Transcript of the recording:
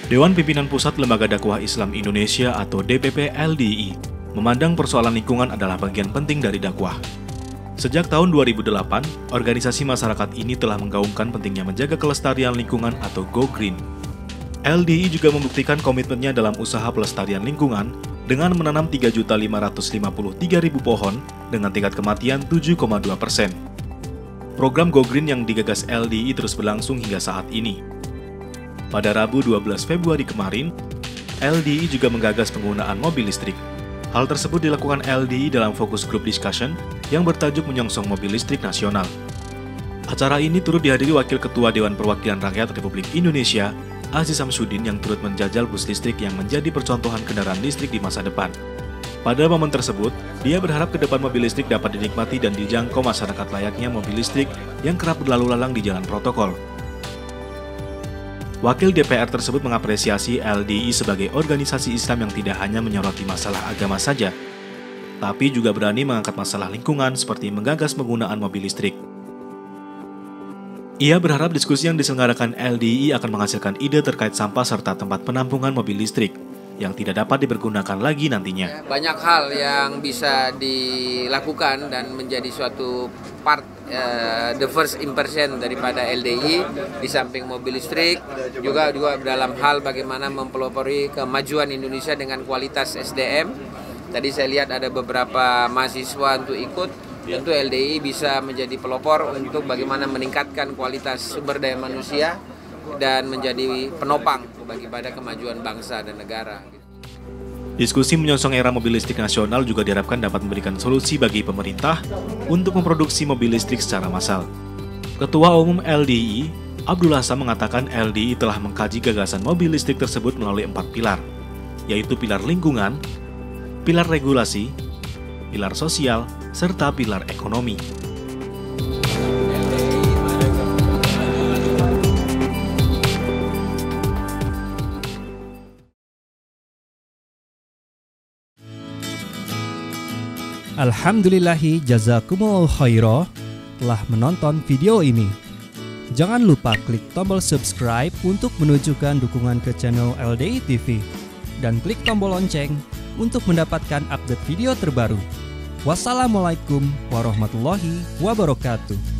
Dewan Pimpinan Pusat Lembaga Dakwah Islam Indonesia atau DPP LDI memandang persoalan lingkungan adalah bagian penting dari dakwah. Sejak tahun 2008, organisasi masyarakat ini telah menggaungkan pentingnya menjaga kelestarian lingkungan atau Go Green. LDI juga membuktikan komitmennya dalam usaha pelestarian lingkungan dengan menanam 3.553.000 pohon dengan tingkat kematian 7,2%. Program Go Green yang digagas LDI terus berlangsung hingga saat ini. Pada Rabu 12 Februari kemarin, LDI juga menggagas penggunaan mobil listrik. Hal tersebut dilakukan LDI dalam fokus group discussion yang bertajuk Menyongsong Mobil Listrik Nasional. Acara ini turut dihadiri Wakil Ketua Dewan Perwakilan Rakyat Republik Indonesia, Aziz Samsudin, yang turut menjajal bus listrik yang menjadi percontohan kendaraan listrik di masa depan. Pada momen tersebut, dia berharap ke depan mobil listrik dapat dinikmati dan dijangkau masyarakat layaknya mobil listrik yang kerap berlalu lalang di jalan protokol. Wakil DPR tersebut mengapresiasi LDI sebagai organisasi Islam yang tidak hanya menyoroti masalah agama saja, tapi juga berani mengangkat masalah lingkungan seperti menggagas penggunaan mobil listrik. Ia berharap diskusi yang diselenggarakan LDI akan menghasilkan ide terkait sampah serta tempat penampungan mobil listrik yang tidak dapat dipergunakan lagi nantinya. Banyak hal yang bisa dilakukan dan menjadi suatu part the first impression daripada LDI di samping mobil listrik juga dalam hal bagaimana mempelopori kemajuan Indonesia dengan kualitas SDM. Tadi saya lihat ada beberapa mahasiswa untuk ikut. Tentu LDI bisa menjadi pelopor untuk bagaimana meningkatkan kualitas sumber daya manusia dan menjadi penopang bagi pada kemajuan bangsa dan negara. Diskusi menyongsong era mobil listrik nasional juga diharapkan dapat memberikan solusi bagi pemerintah untuk memproduksi mobil listrik secara massal. Ketua Umum LDI, Abdul Hasan, mengatakan LDI telah mengkaji gagasan mobil listrik tersebut melalui 4 pilar, yaitu pilar lingkungan, pilar regulasi, pilar sosial, serta pilar ekonomi. Alhamdulillahi jazakumullahu khairah telah menonton video ini. Jangan lupa klik tombol subscribe untuk menunjukkan dukungan ke channel LDI TV dan klik tombol lonceng untuk mendapatkan update video terbaru. Wassalamualaikum warahmatullahi wabarakatuh.